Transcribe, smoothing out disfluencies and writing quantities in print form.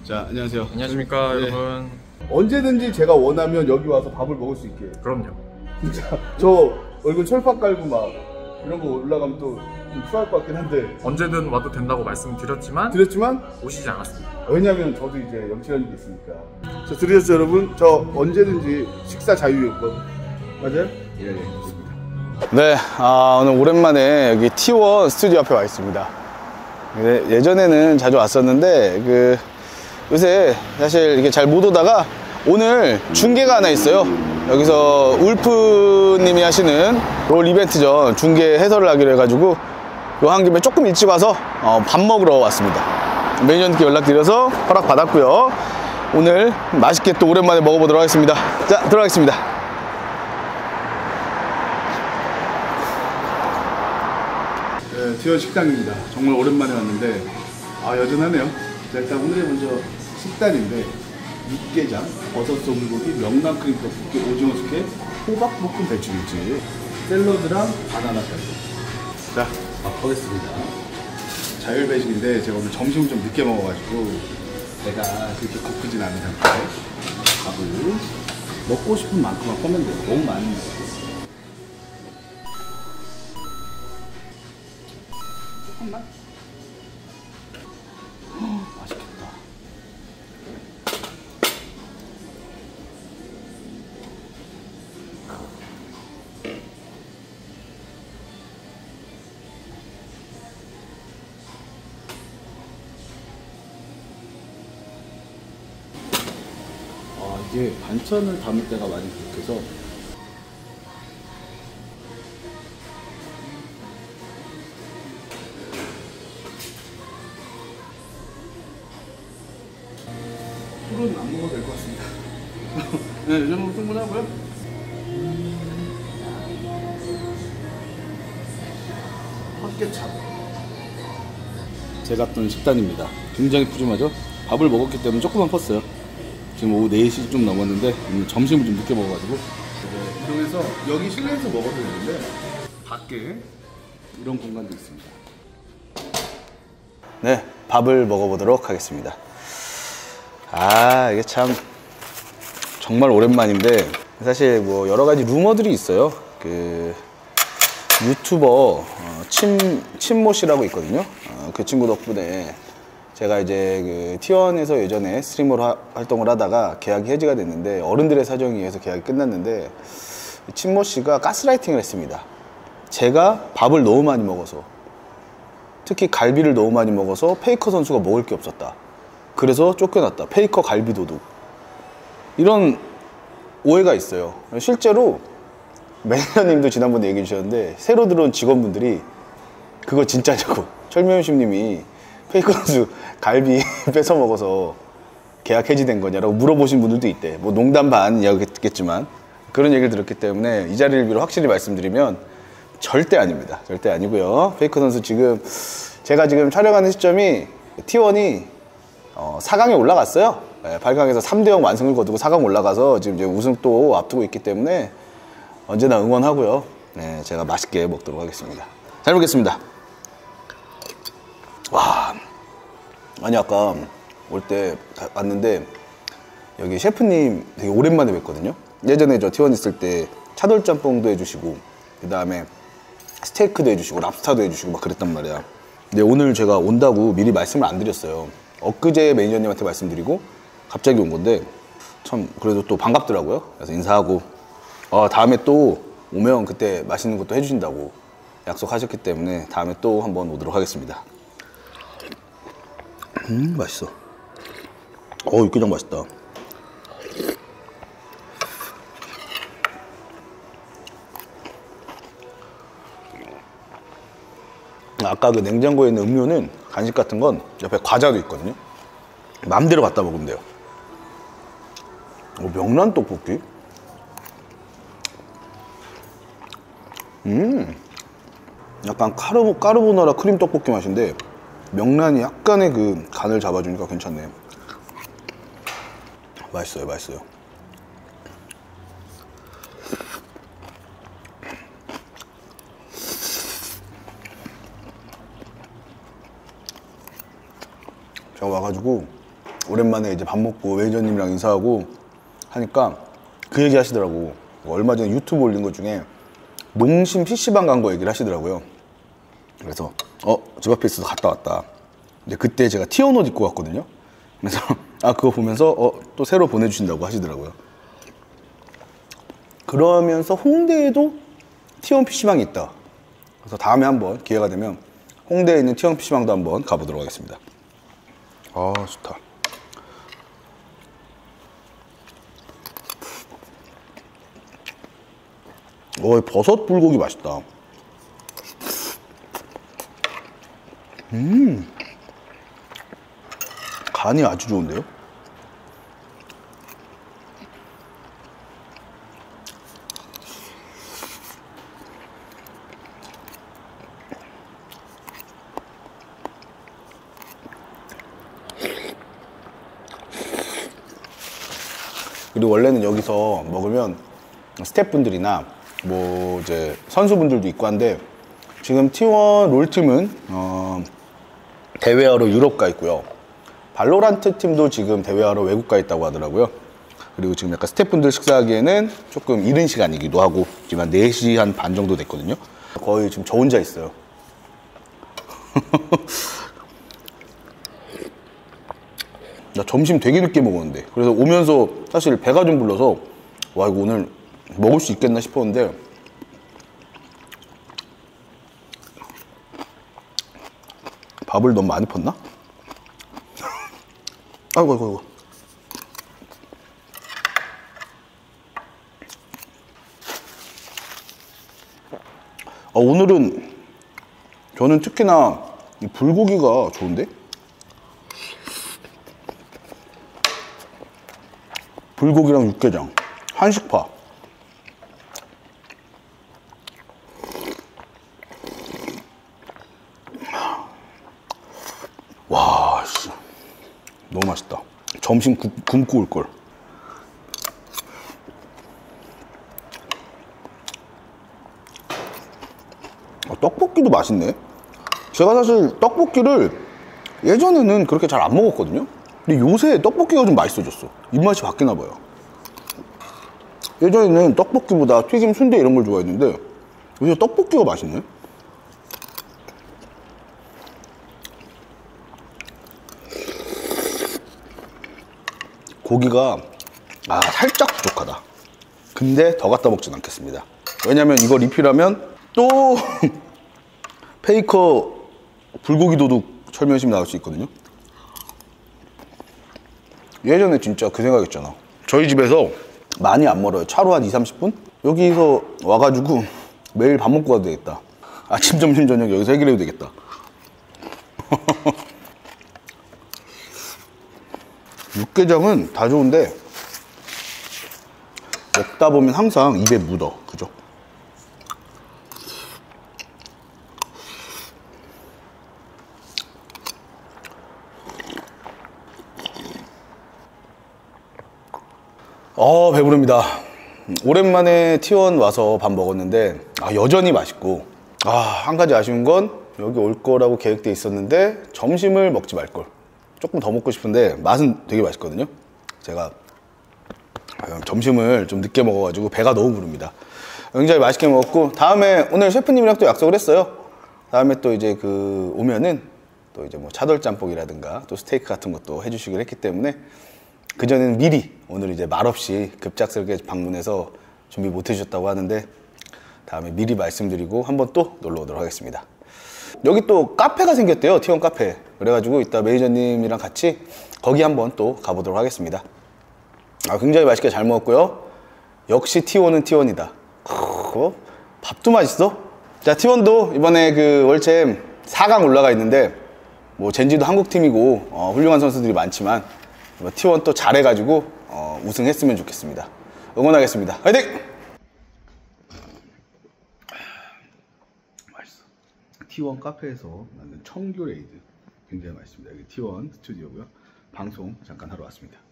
자, 안녕하세요. 안녕하십니까, 네. 여러분. 언제든지 제가 원하면 여기 와서 밥을 먹을 수 있게. 그럼요. 진짜 저 얼굴 철판 깔고 막 이런 거 올라가면 또 좀 추할 것 같긴 한데 언제든 와도 된다고 말씀드렸지만 오시지 않았습니다. 왜냐면 저도 이제 영치라는 게 있으니까. 자, 들으셨죠 여러분? 저 언제든지 식사 자유요건 맞아요? 예, 좋습니다. 네, 오늘 오랜만에 여기 T1 스튜디오 앞에 와 있습니다. 예전에는 자주 왔었는데 요새 사실 이게 잘 못 오다가 오늘 중계가 하나 있어요. 여기서 울프님이 하시는 롤 이벤트 전 중계 해설을 하기로 해가지고 요 한 김에 조금 일찍 와서 밥 먹으러 왔습니다. 매니저님께 연락드려서 허락 받았고요. 오늘 맛있게 또 오랜만에 먹어보도록 하겠습니다. 자, 들어가겠습니다. 네, T1 식당입니다. 정말 오랜만에 왔는데 여전하네요. 자, 일단 오늘의 먼저 식단인데 육개장, 버섯 소불고기, 명란 크림 떡볶이, 오징어 숙회, 호박볶음 배추김치, 샐러드랑 바나나까지. 자, 맛보겠습니다. 자율배식인데 제가 오늘 점심을 좀 늦게 먹어가지고 배가 그렇게 고프진 않은 상태에 밥을 먹고 싶은 만큼만 꺼면 돼요. 너무 많이 먹어요. 조금만? 맛있겠다. 이게 반찬을 담을 때가 많이 부족해서 술은 안 먹어도 될 것 같습니다. 네, 이 정도면 충분하고요. 헛개참 제가 떤 식단입니다. 굉장히 푸짐하죠? 밥을 먹었기 때문에 조금만 펐어요. 지금 오후 4시 좀 넘었는데 점심을 좀 늦게 먹어가지고 이동해서 여기 실내에서 먹어도 되는데 밖에 이런 공간도 있습니다. 네, 밥을 먹어보도록 하겠습니다. 이게 참 정말 오랜만인데 사실 뭐 여러 가지 루머들이 있어요. 유튜버 침모씨라고 있거든요. 그 친구 덕분에 제가 이제 T1에서 예전에 스트리머로 활동을 하다가 계약이 해지가 됐는데 어른들의 사정에 의해서 계약이 끝났는데 친모 씨가 가스라이팅을 했습니다. 제가 밥을 너무 많이 먹어서, 특히 갈비를 너무 많이 먹어서 페이커 선수가 먹을 게 없었다. 그래서 쫓겨났다. 페이커 갈비 도둑. 이런 오해가 있어요. 실제로 매니저님도 지난번에 얘기해 주셨는데 새로 들어온 직원분들이 그거 진짜냐고, 철면심 님이 페이커 선수 갈비 뺏어 먹어서 계약 해지된 거냐라고 물어보신 분들도 있대. 뭐 농담 반 이야기겠지만 그런 얘기를 들었기 때문에 이 자리를 빌어 확실히 말씀드리면 절대 아닙니다. 절대 아니고요. 페이커 선수 제가 지금 촬영하는 시점이 T1이 4강에 올라갔어요. 8강에서 3대0 완승을 거두고 4강 올라가서 지금 이제 우승 또 앞두고 있기 때문에 언제나 응원하고요. 네, 제가 맛있게 먹도록 하겠습니다. 잘 먹겠습니다. 와, 아니 아까 올 때 왔는데 여기 셰프님 되게 오랜만에 뵀거든요. 예전에 저 T1 있을 때 차돌짬뽕도 해주시고 그 다음에 스테이크도 해주시고 랍스타도 해주시고 막 그랬단 말이야. 근데 오늘 제가 온다고 미리 말씀을 안 드렸어요. 엊그제 매니저님한테 말씀드리고 갑자기 온 건데 참 그래도 또 반갑더라고요. 그래서 인사하고 다음에 또 오면 그때 맛있는 것도 해주신다고 약속하셨기 때문에 다음에 또 한번 오도록 하겠습니다. 맛있어. 육개장 맛있다. 아까 그 냉장고에 있는 음료는 간식 같은 건 옆에 과자도 있거든요. 마음대로 갖다 먹으면 돼요. 명란 떡볶이? 약간 까르보나라 크림 떡볶이 맛인데 명란이 약간의 그 간을 잡아주니까 괜찮네. 맛있어요, 맛있어요. 제가 와가지고 오랜만에 이제 밥 먹고 매니저님이랑 인사하고 하니까 그 얘기 하시더라고. 얼마 전에 유튜브 올린 것 중에 농심 PC방 간 거 얘기를 하시더라고요. 그래서 집 앞에 있어서 갔다 왔다. 근데 그때 제가 T1 옷 입고 갔거든요. 그래서 그거 보면서 또 새로 보내주신다고 하시더라고요. 그러면서 홍대에도 T1 PC방이 있다. 그래서 다음에 한번 기회가 되면 홍대에 있는 T1 PC방도 한번 가보도록 하겠습니다. 좋다. 버섯 불고기 맛있다. 간이 아주 좋은데요? 그리고 원래는 여기서 먹으면 스태프분들이나 뭐 이제 선수분들도 있고 한데 지금 T1 롤팀은 대회하러 유럽 가 있고요. 발로란트 팀도 지금 대회하러 외국 가 있다고 하더라고요. 그리고 지금 약간 스태프분들 식사하기에는 조금 이른 시간이기도 하고 지금 한 4시 한 반 정도 됐거든요. 거의 지금 저 혼자 있어요. 나 점심 되게 늦게 먹었는데 그래서 오면서 사실 배가 좀 불러서 와 이거 오늘 먹을 수 있겠나 싶었는데 밥을 너무 많이 폈나? 아이고 오늘은 저는 특히나 이 불고기가 좋은데? 불고기랑 육개장, 한식파. 와, 씨. 너무 맛있다. 점심 굶고 올걸. 떡볶이도 맛있네. 제가 사실 떡볶이를 예전에는 그렇게 잘 안 먹었거든요. 근데 요새 떡볶이가 좀 맛있어졌어. 입맛이 바뀌나 봐요. 예전에는 떡볶이보다 튀김, 순대 이런 걸 좋아했는데 요새 떡볶이가 맛있네. 고기가 살짝 부족하다. 근데 더 갖다 먹진 않겠습니다. 왜냐면 이거 리필하면 또 페이커 불고기 도둑 철면심 나올 수 있거든요. 예전에 진짜 그 생각했잖아. 저희 집에서 많이 안 멀어요. 차로 한 20-30분? 여기서 와가지고 매일 밥 먹고 가도 되겠다. 아침, 점심, 저녁 여기서 해결해도 되겠다. 육개장은 다 좋은데 먹다 보면 항상 입에 묻어. 그죠? 배부릅니다. 오랜만에 T1 와서 밥 먹었는데 여전히 맛있고 한 가지 아쉬운 건 여기 올 거라고 계획돼 있었는데 점심을 먹지 말걸. 조금 더 먹고 싶은데 맛은 되게 맛있거든요. 제가 점심을 좀 늦게 먹어가지고 배가 너무 부릅니다. 굉장히 맛있게 먹었고 다음에 오늘 셰프님이랑 또 약속을 했어요. 다음에 또 이제 오면은 또 이제 뭐 차돌짬뽕이라든가 또 스테이크 같은 것도 해주시기로 했기 때문에 그전에는 미리 오늘 이제 말없이 급작스럽게 방문해서 준비 못 해주셨다고 하는데 다음에 미리 말씀드리고 한번 또 놀러 오도록 하겠습니다. 여기 또 카페가 생겼대요. T1 카페. 그래가지고 이따 매니저님이랑 같이 거기 한번 또 가보도록 하겠습니다. 굉장히 맛있게 잘 먹었고요. 역시 T1은 T1이다. 밥도 맛있어. 자, T1도 이번에 월챔 4강 올라가 있는데 뭐 젠지도 한국팀이고 훌륭한 선수들이 많지만 T1 또 잘해가지고 우승했으면 좋겠습니다. 응원하겠습니다. 화이팅! 맛있어. T1 카페에서 만든 청귤 에이드 굉장히 맛있습니다. 여기 T1 스튜디오고요. 방송 잠깐 하러 왔습니다.